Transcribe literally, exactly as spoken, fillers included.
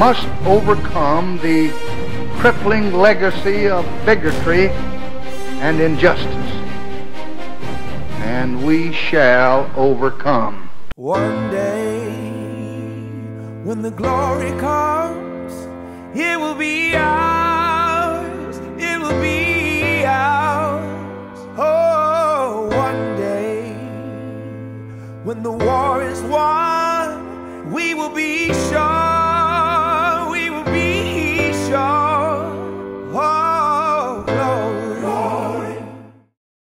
must overcome the crippling legacy of bigotry and injustice. And we shall overcome. One day, when the glory comes, it will be ours, it will be ours. Oh, one day, when the war is won, we will be sure